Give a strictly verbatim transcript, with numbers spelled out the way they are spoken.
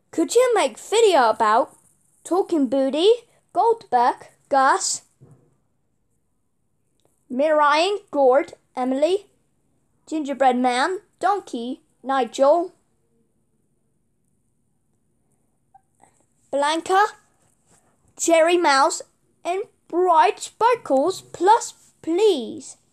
Could you make video about Talking Booty, Goldberg, Gus, Miriam, Gord, Emily, Gingerbread Man, Donkey, Nigel, Blanca, Cherry Mouse, and Bright Sparkles Plus, please?